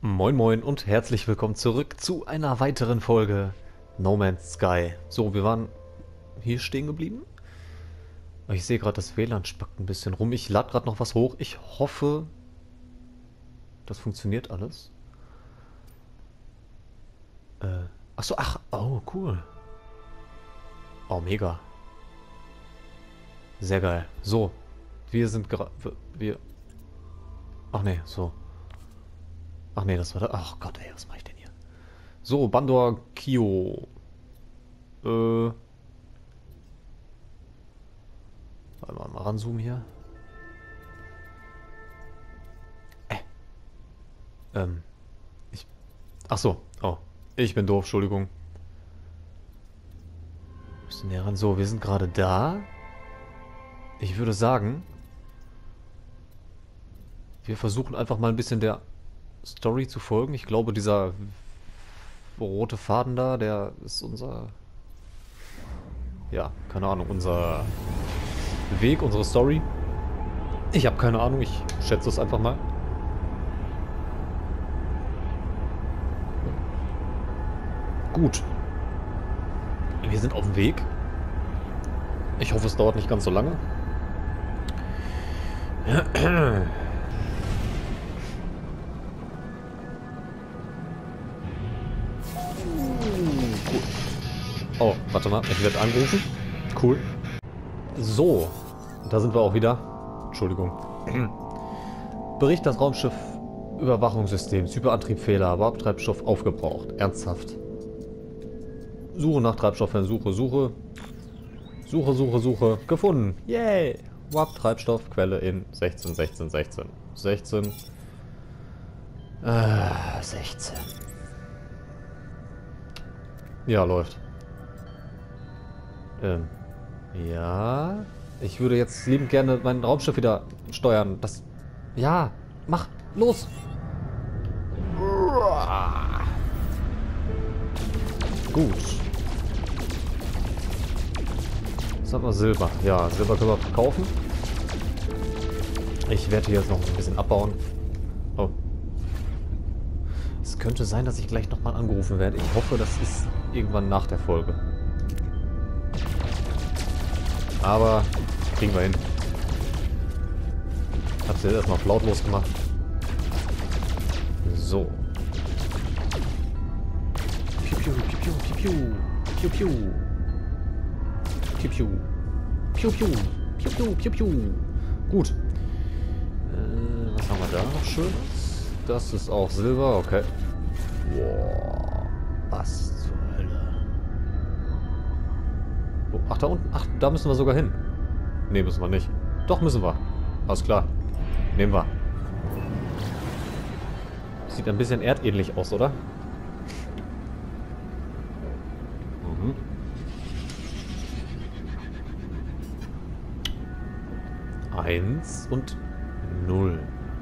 Moin Moin und herzlich willkommen zurück zu einer weiteren Folge No Man's Sky. So, wir waren hier stehen geblieben. Ich sehe gerade, das WLAN spackt ein bisschen rum. Ich lade gerade noch was hoch. Ich hoffe, das funktioniert alles. Achso, ach, oh, cool. Oh, mega. Sehr geil. So, wir sind gerade, ach nee, so. Ach nee, das war da, ach Gott, ey, was mache ich denn hier? So, Bandor Kio. Warte mal ranzoomen hier. Ähm, ich. Ach so. Oh. Ich bin doof, Entschuldigung. Bisschen näher ran. So, wir sind gerade da. Ich würde sagen, wir versuchen einfach mal ein bisschen der Story zu folgen. Ich glaube, dieser rote Faden da, der ist unser. Ja, keine Ahnung, unser Weg, unsere Story. Ich habe keine Ahnung, ich schätze es einfach mal. Gut. Wir sind auf dem Weg. Ich hoffe, es dauert nicht ganz so lange. Cool. Oh, warte mal, ich werde angerufen. Cool. So, da sind wir auch wieder. Entschuldigung. Bericht das Raumschiff Überwachungssystems. Hyperantriebfehler, Warp-Treibstoff aufgebraucht. Ernsthaft. Suche nach Treibstoffen. Suche. Suche. Gefunden. Yay. Warp-Treibstoffquelle in 16. 16. 16. Ja, läuft. Ja. Ich würde jetzt liebend gerne mein Raumschiff wieder steuern. Das. Ja, mach. Los. Gut. Was haben wir? Silber. Ja, Silber können wir verkaufen. Ich werde hier jetzt noch ein bisschen abbauen. Oh. Es könnte sein, dass ich gleich nochmal angerufen werde. Ich hoffe, das ist irgendwann nach der Folge. Aber kriegen wir hin. Hab's jetzt erstmal auf lautlos gemacht. So. Piu, piu, piu, piu, piu, piu, piu, piu, piu, piu, piu, piu, piu, piu. Gut. Was haben wir da noch Schönes? Das ist auch Silber, okay. Wow. Was zur Hölle? Oh, ach, da unten. Ach, da müssen wir sogar hin. Ne, müssen wir nicht. Doch, müssen wir. Alles klar. Nehmen wir. Sieht ein bisschen erdähnlich aus, oder? Mhm. Eins und 0.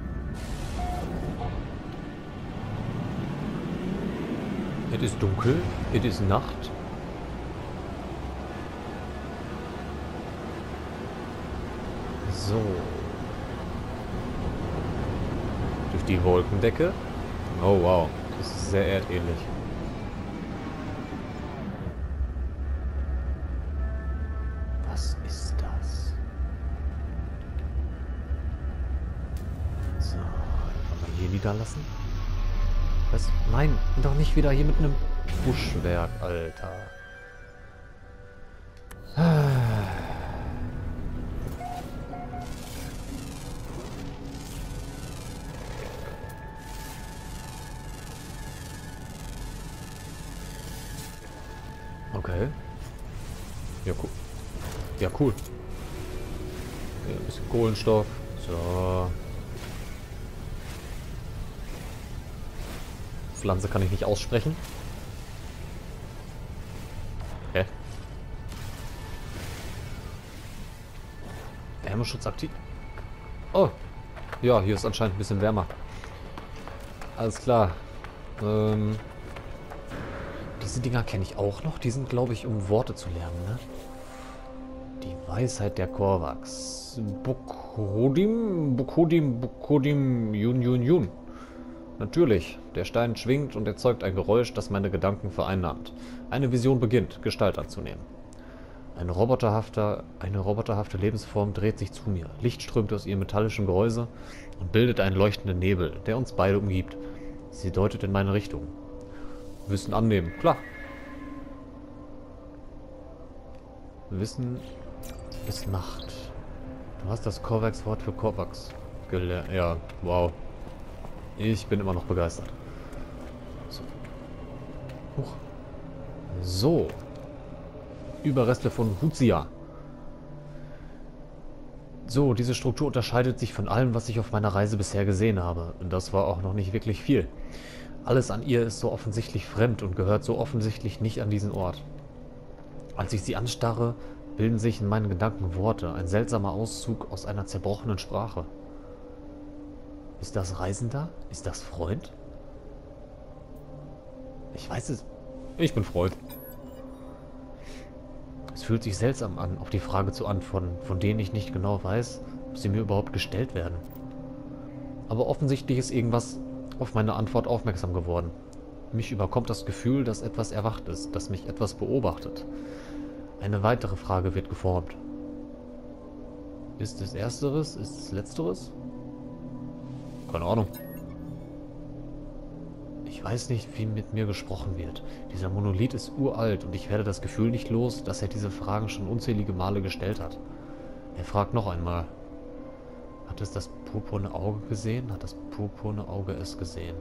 Es ist dunkel. Es ist Nacht. So. Durch die Wolkendecke. Oh wow, das ist sehr erdähnlich. Was ist das? So, kann man hier niederlassen? Was? Nein, doch nicht wieder hier mit einem Buschwerk, Alter. Okay. Ja, cool. Ja, cool. Ja, ein bisschen Kohlenstoff. So. Pflanze kann ich nicht aussprechen. Hä? Wärmeschutz aktiv. Oh. Ja, hier ist anscheinend ein bisschen wärmer. Alles klar. Diese Dinger kenne ich auch noch. Die sind, glaube ich, um Worte zu lernen, ne? Die Weisheit der Korvax. Bukhodim, Yun. Natürlich, der Stein schwingt und erzeugt ein Geräusch, das meine Gedanken vereinnahmt. Eine Vision beginnt, Gestalt anzunehmen. Eine roboterhafte Lebensform dreht sich zu mir. Licht strömt aus ihrem metallischen Gehäuse und bildet einen leuchtenden Nebel, der uns beide umgibt. Sie deutet in meine Richtung. Wissen annehmen, klar. Wissen ist Macht. Du hast das Korvax-Wort für Korvax gelernt. Ja, wow. Ich bin immer noch begeistert. So. Huch. So. Überreste von Huzia. So, diese Struktur unterscheidet sich von allem, was ich auf meiner Reise bisher gesehen habe. Und das war auch noch nicht wirklich viel. Alles an ihr ist so offensichtlich fremd und gehört so offensichtlich nicht an diesen Ort. Als ich sie anstarre, bilden sich in meinen Gedanken Worte, ein seltsamer Auszug aus einer zerbrochenen Sprache. Ist das Reisender? Ist das Freund? Ich weiß es. Ich bin Freund. Es fühlt sich seltsam an, auf die Frage zu antworten, von denen ich nicht genau weiß, ob sie mir überhaupt gestellt werden. Aber offensichtlich ist irgendwas auf meine Antwort aufmerksam geworden. Mich überkommt das Gefühl, dass etwas erwacht ist, dass mich etwas beobachtet. Eine weitere Frage wird geformt. Ist es Ersteres? Ist es Letzteres? Keine Ahnung. Ich weiß nicht, wie mit mir gesprochen wird. Dieser Monolith ist uralt und ich werde das Gefühl nicht los, dass er diese Fragen schon unzählige Male gestellt hat. Er fragt noch einmal. Hat es das purpurne Auge gesehen? Hat das purpurne Auge es gesehen?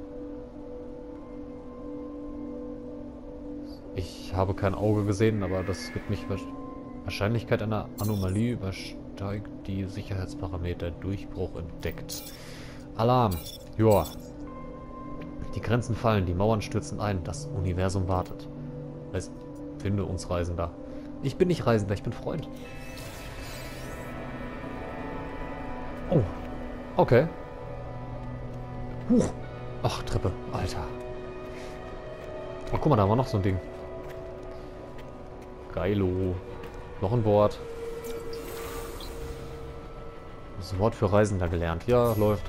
Ich habe kein Auge gesehen, aber das gibt mich... Wahrscheinlichkeit einer Anomalie übersteigt die Sicherheitsparameter. Durchbruch entdeckt. Alarm. Joa. Die Grenzen fallen, die Mauern stürzen ein, das Universum wartet. Es finde uns Reisender. Ich bin nicht Reisender, ich bin Freund. Oh. Okay. Huch. Ach, Treppe. Alter. Oh, guck mal, da war noch so ein Ding. Geilo. Noch ein Wort. Das Wort für Reisender gelernt. Ja, läuft.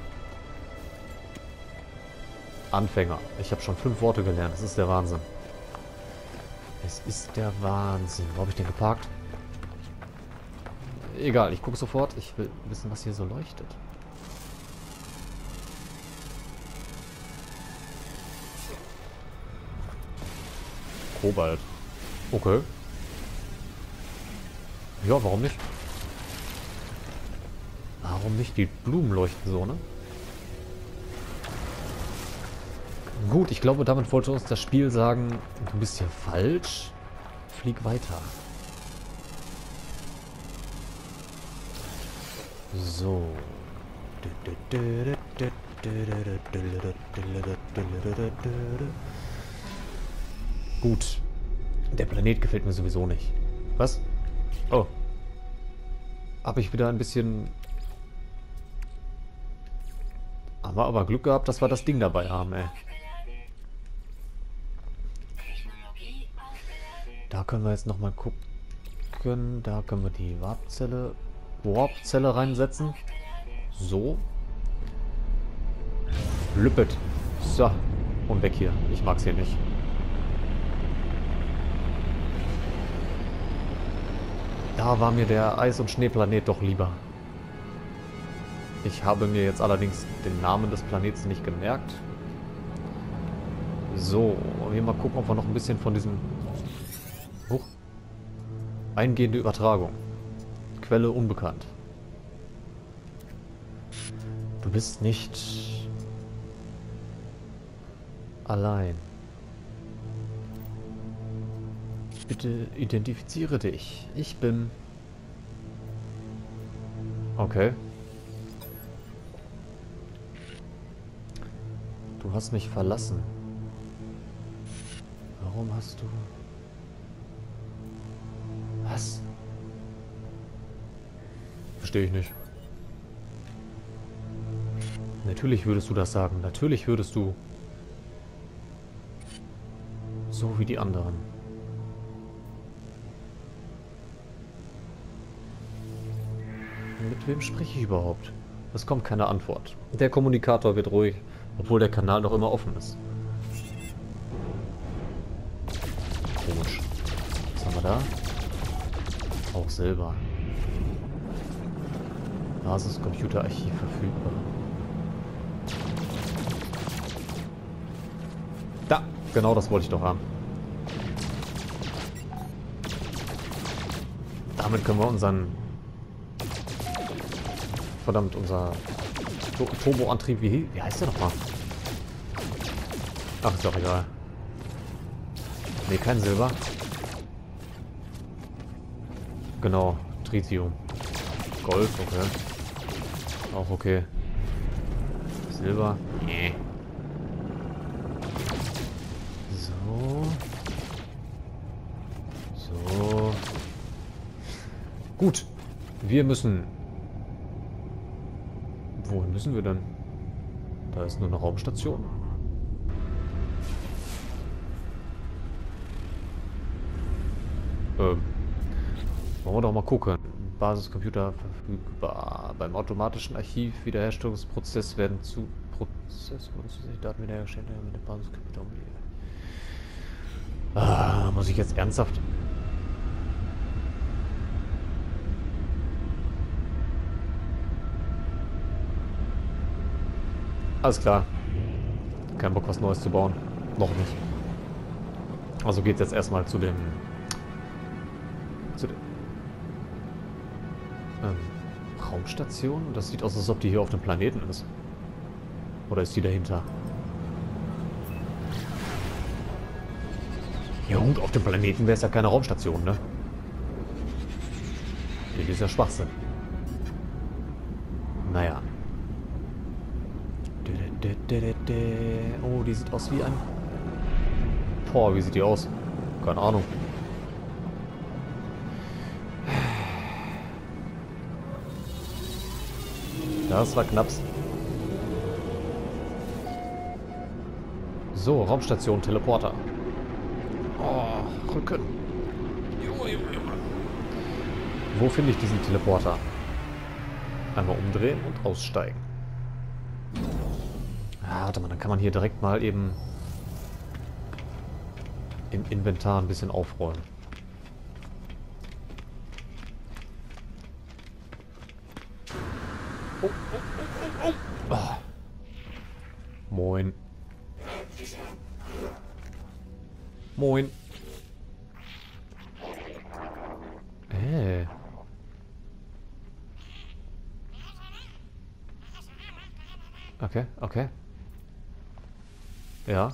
Anfänger. Ich habe schon 5 Worte gelernt. Das ist der Wahnsinn. Es ist der Wahnsinn. Wo habe ich den geparkt? Egal, ich gucke sofort. Ich will wissen, was hier so leuchtet. Kobalt. Okay. Ja, warum nicht? Warum nicht? Die Blumen leuchten so, ne? Gut, ich glaube, damit wollte uns das Spiel sagen, du bist hier falsch. Flieg weiter. So. Gut. Der Planet gefällt mir sowieso nicht. Was? Oh. Habe ich wieder ein bisschen... Aber Glück gehabt, dass wir das Ding dabei haben, ey. Da können wir jetzt nochmal gucken. Da können wir die Warp-Zelle reinsetzen. So. Lüppet. So. Und weg hier. Ich mag's hier nicht. Da war mir der Eis- und Schneeplanet doch lieber. Ich habe mir jetzt allerdings den Namen des Planeten nicht gemerkt. So, und hier mal gucken, ob wir noch ein bisschen von diesem... Huch. Eingehende Übertragung. Quelle unbekannt. Du bist nicht... allein. Bitte identifiziere dich. Ich bin... Okay. Du hast mich verlassen. Warum hast du... Was? Verstehe ich nicht. Natürlich würdest du das sagen. Natürlich würdest du... So wie die anderen. Mit wem spreche ich überhaupt? Es kommt keine Antwort. Der Kommunikator wird ruhig Obwohl der Kanal noch immer offen ist. Komisch. Was haben wir da? Auch Silber. Basiscomputerarchiv verfügbar. Da! Genau das wollte ich doch haben. Damit können wir unseren... Verdammt, unser Turboantrieb, wie heißt der nochmal? Ach, ist doch egal. Ne, kein Silber. Genau, Tritium. Gold, okay. Auch okay. Silber? Nee. So. So. Gut. Wir müssen... Wohin müssen wir denn? Da ist nur eine Raumstation. Wollen wir doch mal gucken. Basiscomputer verfügbar. Beim automatischen Archiv-Wiederherstellungsprozess werden zu zusätzliche Daten wiederhergestellt mit dem Basiscomputer umgehen. Muss ich jetzt ernsthaft? Alles klar. Kein Bock, was Neues zu bauen. Noch nicht. Also geht es jetzt erstmal zu dem... Raumstation? Das sieht aus, als ob die hier auf dem Planeten ist. Oder ist die dahinter? Ja gut, auf dem Planeten wäre es ja keine Raumstation, ne? Das ist ja Schwachsinn. Naja. Oh, die sieht aus wie ein... Boah, wie sieht die aus? Keine Ahnung. Das war knapp. So, Raumstation, Teleporter. Oh, Rücken. Junge, Junge, Junge. Wo finde ich diesen Teleporter? Einmal umdrehen und aussteigen. Ah, warte mal, dann kann man hier direkt mal eben im Inventar ein bisschen aufräumen. Oh, oh, oh, oh, oh. Ah. Moin. Moin. Okay, okay. Ja.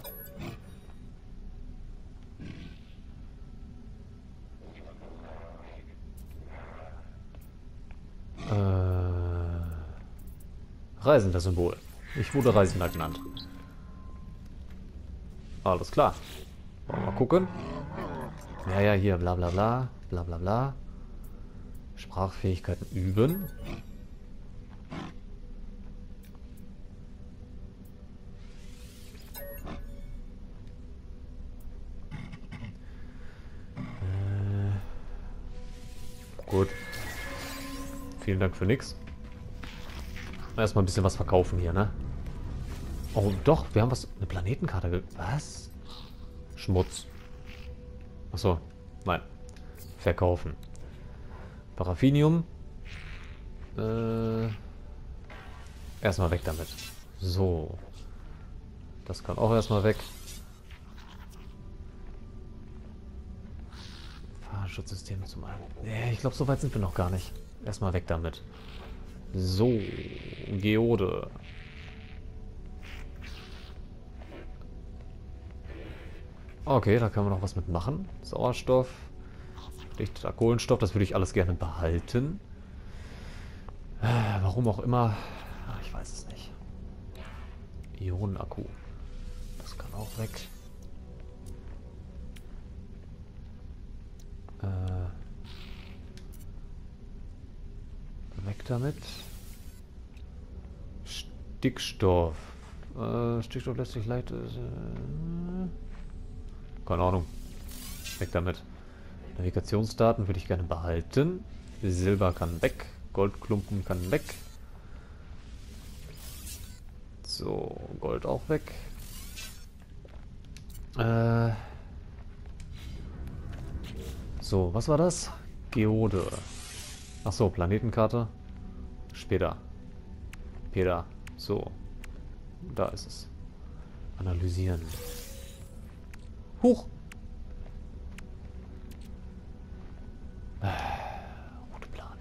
Reisender-Symbol. Ich wurde Reisender genannt. Alles klar. Wollen wir mal gucken. Ja, ja, hier, bla bla bla. Bla bla bla. Sprachfähigkeiten üben. Gut. Vielen Dank für nix. Erstmal ein bisschen was verkaufen hier, ne? Oh, doch, wir haben was... Eine Planetenkarte... Was? Schmutz. Achso, nein. Verkaufen. Paraffinium. Erstmal weg damit. So. Das kann auch erstmal weg. Fahrschutzsystem zum einen. Nee, ich glaube, so weit sind wir noch gar nicht. Erstmal weg damit. So. Geode. Okay, da können wir noch was mitmachen. Sauerstoff. Dichteter Kohlenstoff, das würde ich alles gerne behalten. Warum auch immer. Ach, ich weiß es nicht. Ionenakku. Das kann auch weg. Weg damit. Stickstoff. Stickstoff lässt sich leicht... keine Ahnung. Weg damit. Navigationsdaten würde ich gerne behalten. Silber kann weg. Goldklumpen kann weg. So, Gold auch weg. So, was war das? Geode. Achso, Planetenkarte. Später. Peter. So. Da ist es. Analysieren. Huch! Routeplan.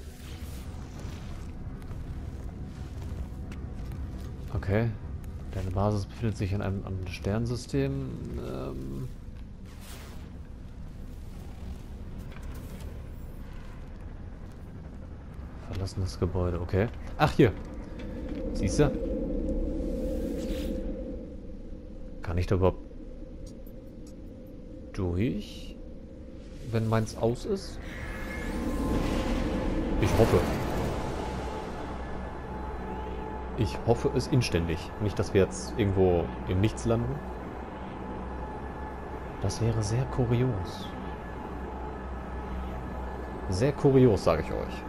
Okay. Deine Basis befindet sich in einem Sternensystem. Verlassenes Gebäude, okay. Ach, hier. Siehst du? Kann ich da überhaupt durch, wenn meins aus ist? Ich hoffe. Ich hoffe es inständig. Nicht, dass wir jetzt irgendwo im Nichts landen. Das wäre sehr kurios. Sehr kurios, sage ich euch.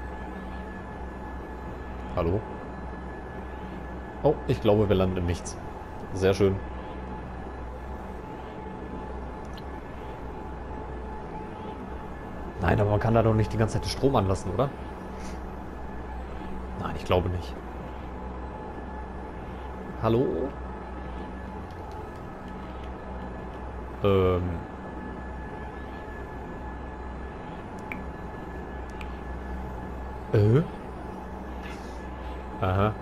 Hallo? Oh, ich glaube, wir landen im Nichts. Sehr schön. Nein, aber man kann da doch nicht die ganze Zeit den Strom anlassen, oder? Nein, ich glaube nicht. Hallo? Aha.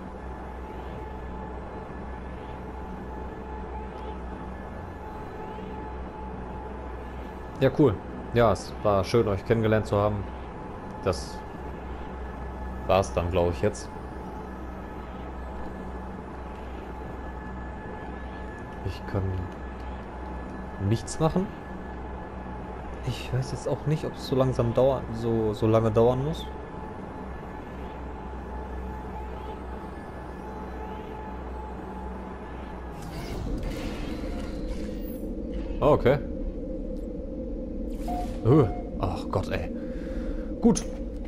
Ja, cool. Ja, es war schön, euch kennengelernt zu haben. Das war's dann, glaube ich, jetzt. Ich kann nichts machen. Ich weiß jetzt auch nicht, ob es so langsam dauern, so lange dauern muss. Oh, okay. Ach Gott, ey. Gut.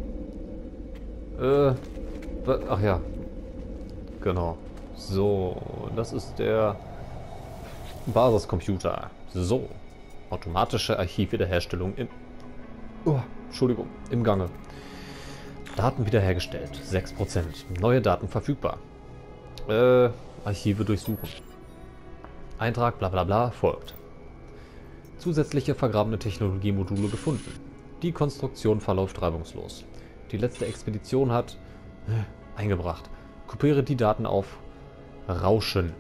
Ach ja. Genau. So, das ist der Basiscomputer. So. Automatische Archivwiederherstellung in... Oh, Entschuldigung, im Gange. Daten wiederhergestellt. 6%. Neue Daten verfügbar. Archive durchsuchen. Eintrag bla bla bla folgt. Zusätzliche vergrabene Technologiemodule gefunden. Die Konstruktion verläuft reibungslos. Die letzte Expedition hat... eingebracht. Kopiere die Daten auf Rauschen.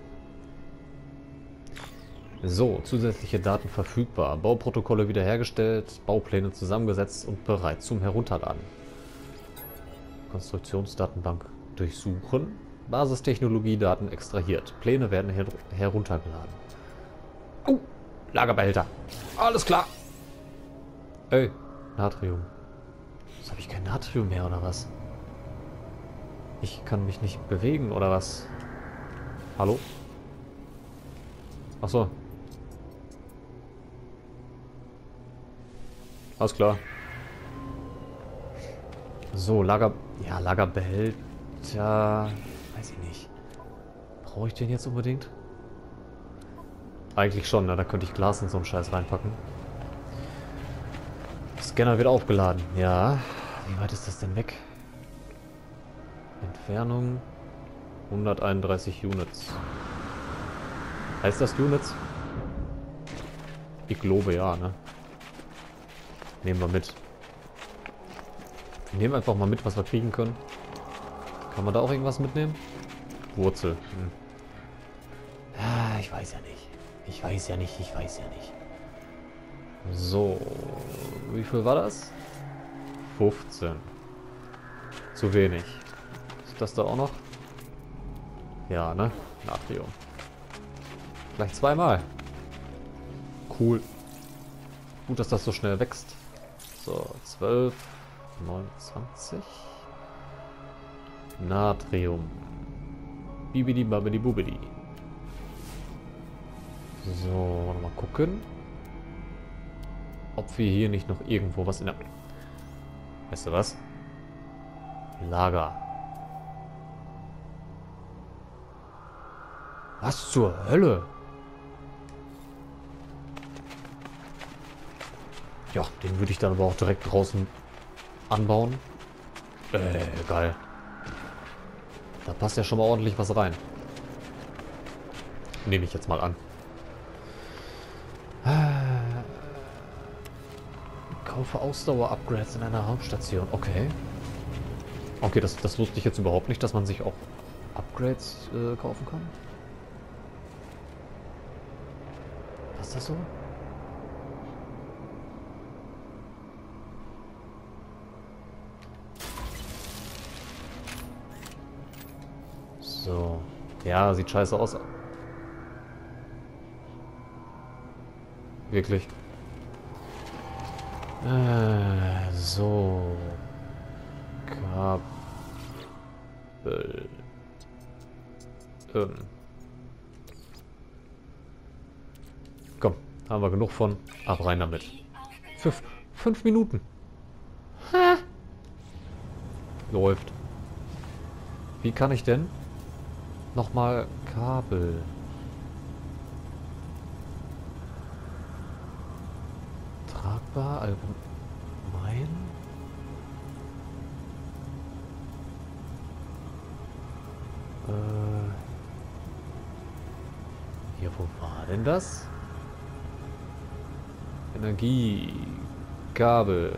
So, zusätzliche Daten verfügbar. Bauprotokolle wiederhergestellt, Baupläne zusammengesetzt und bereit zum Herunterladen. Konstruktionsdatenbank durchsuchen. Basistechnologiedaten extrahiert. Pläne werden heruntergeladen. Oh, Lagerbehälter. Alles klar. Ey, Natrium. Jetzt habe ich kein Natrium mehr, oder was? Ich kann mich nicht bewegen, oder was? Hallo? Achso. Alles klar. So, ja, Lagerbehälter. Weiß ich nicht. Brauche ich den jetzt unbedingt? Eigentlich schon, ne? Da könnte ich Glas in so einen Scheiß reinpacken. Scanner wird aufgeladen. Ja. Wie weit ist das denn weg? Entfernung 131 Units. Heißt das Units? Ich glaube ja, ne? Nehmen wir mit. Wir nehmen einfach mal mit, was wir kriegen können. Kann man da auch irgendwas mitnehmen? Wurzel. Ah, ich weiß ja nicht. Ich weiß ja nicht. So. Wie viel war das? 15. Zu wenig. Ist das da auch noch? Ja, ne? Natrium. Gleich zweimal. Cool. Gut, dass das so schnell wächst. So, 12, 29. Natrium. Bibidi babidi bubidi. So, mal gucken. Ob wir hier nicht noch irgendwo was in der... Weißt du was? Lager. Was zur Hölle? Ja, den würde ich dann aber auch direkt draußen anbauen. Geil. Da passt ja schon mal ordentlich was rein. Nehme ich jetzt mal an. Kaufe Ausdauer-Upgrades in einer Raumstation. Okay. Okay, das wusste ich jetzt überhaupt nicht, dass man sich auch Upgrades kaufen kann. Passt das so? So. Ja, sieht scheiße aus. Wirklich. So. Kabel. Komm, haben wir genug von. Ab rein damit. Für 5 Minuten. Ha. Läuft. Wie kann ich denn nochmal Kabel? Tragbar, allgemein. Hier, wo war denn das? Energie, Kabel.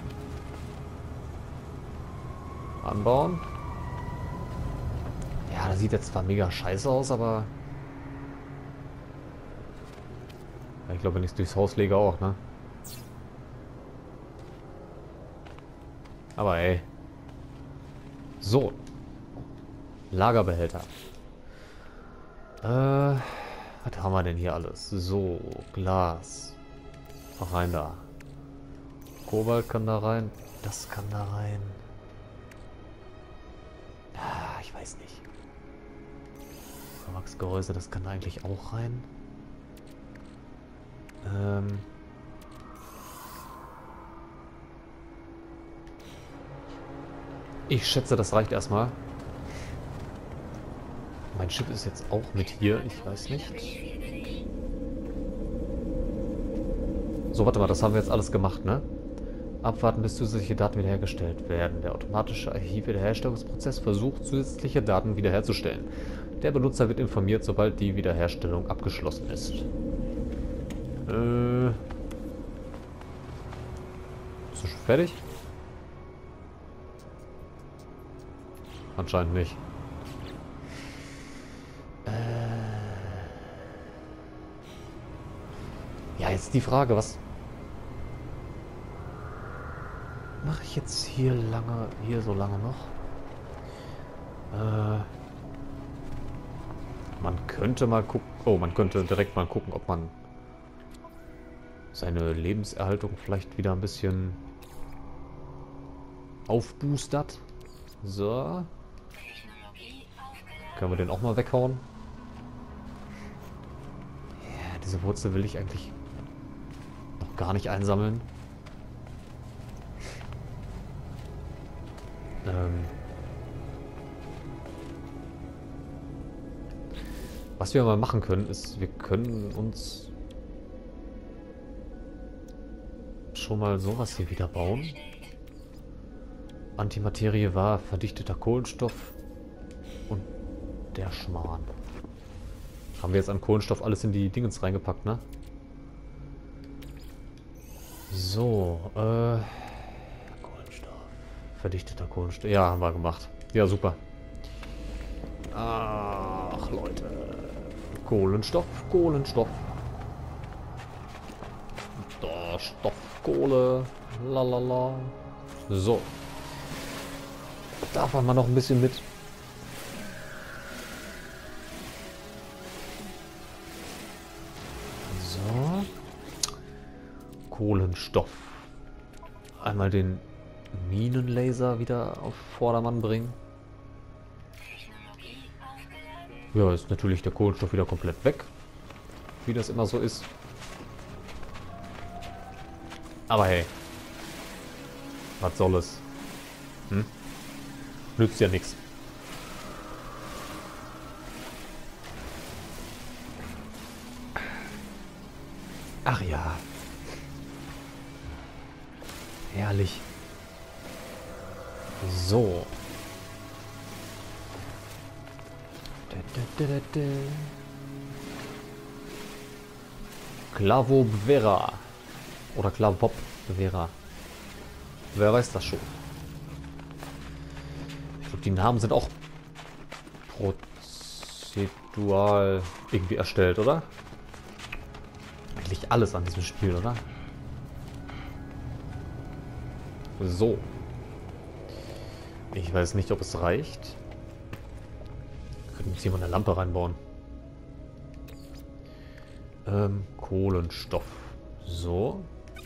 Anbauen. Ja, das sieht jetzt zwar mega scheiße aus, aber... Ich glaube, wenn ich es durchs Haus lege auch, ne? Aber ey. So. Lagerbehälter. Was haben wir denn hier alles? So, Glas. Rein da. Kobalt kann da rein. Das kann da rein. Ah, ich weiß nicht. Wachsgehäuse, das kann da eigentlich auch rein. Ich schätze, das reicht erstmal. Mein Schiff ist jetzt auch mit hier. Ich weiß nicht. So, warte mal, das haben wir jetzt alles gemacht, ne? Abwarten, bis zusätzliche Daten wiederhergestellt werden. Der automatische Archivwiederherstellungsprozess versucht, zusätzliche Daten wiederherzustellen. Der Benutzer wird informiert, sobald die Wiederherstellung abgeschlossen ist. Bist du schon fertig? Anscheinend nicht. Ja, jetzt die Frage, was mache ich jetzt hier so lange noch? Man könnte mal gucken. Oh, man könnte direkt mal gucken, ob man seine Lebenserhaltung vielleicht wieder ein bisschen aufboostert. So. Können wir den auch mal weghauen? Ja, diese Wurzel will ich eigentlich noch gar nicht einsammeln. Was wir mal machen können, ist, wir können uns schon mal sowas hier wieder bauen. Antimaterie war verdichteter Kohlenstoff und der Schmarrn. Haben wir jetzt an Kohlenstoff alles in die Dingens reingepackt, ne? So, Kohlenstoff. Verdichteter Kohlenstoff. Ja, haben wir gemacht. Ja, super. Ach, Leute. Kohlenstoff, Kohlenstoff. Da, Stoff, Kohle. Lalala. So. Da fahren wir noch ein bisschen mit. So. Kohlenstoff. Einmal den Minenlaser wieder auf Vordermann bringen. Ja, ist natürlich der Kohlenstoff wieder komplett weg. Wie das immer so ist. Aber hey. Was soll es? Hm? Nützt ja nichts. Ach ja. Herrlich. So. Clavo Vera. Oder Clavop Vera. Wer weiß das schon. Ich glaube, die Namen sind auch prozedural irgendwie erstellt, oder? Eigentlich alles an diesem Spiel, oder? So. Ich weiß nicht, ob es reicht. Wir können jetzt hier mal eine Lampe reinbauen. Kohlenstoff. So.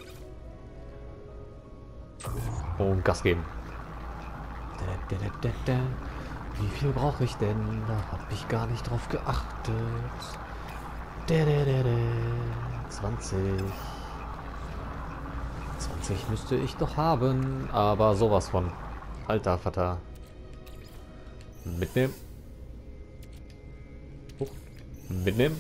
Und Gas geben. Wie viel brauche ich denn? Da habe ich gar nicht drauf geachtet. 20. 20 müsste ich doch haben. Aber sowas von. Alter Vater. Mitnehmen. Huch. Mitnehmen.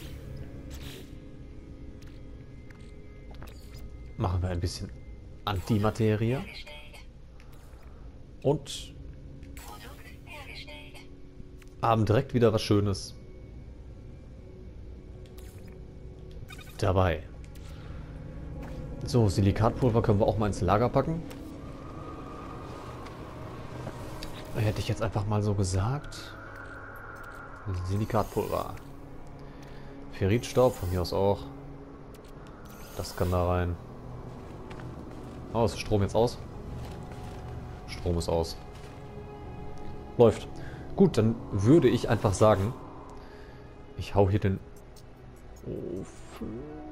Machen wir ein bisschen Antimaterie. Und haben direkt wieder was Schönes dabei. So, Silikatpulver können wir auch mal ins Lager packen. Hätte ich jetzt einfach mal so gesagt. Silikatpulver. Ferritstaub von mir aus auch. Das kann da rein. Oh, ist der Strom jetzt aus? Strom ist aus. Läuft. Gut, dann würde ich einfach sagen, ich hau hier den Ofen.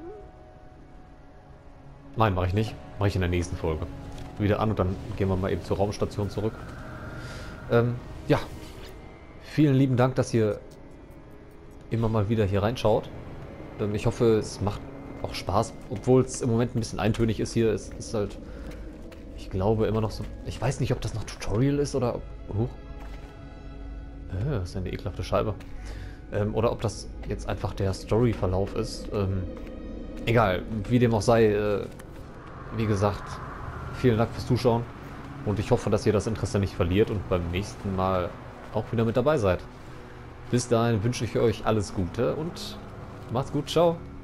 Nein, mache ich nicht. Mache ich in der nächsten Folge. Wieder an und dann gehen wir mal eben zur Raumstation zurück. Ja. Vielen lieben Dank, dass ihr immer mal wieder hier reinschaut. Ich hoffe, es macht auch Spaß, obwohl es im Moment ein bisschen eintönig ist hier. Es ist halt, ich glaube, immer noch so. Ich weiß nicht, ob das noch Tutorial ist oder. Das ist eine ekelhafte Scheibe. Oder ob das jetzt einfach der Story-Verlauf ist. Egal, wie dem auch sei. Wie gesagt, vielen Dank fürs Zuschauen. Und ich hoffe, dass ihr das Interesse nicht verliert und beim nächsten Mal auch wieder mit dabei seid. Bis dahin wünsche ich euch alles Gute und macht's gut. Ciao.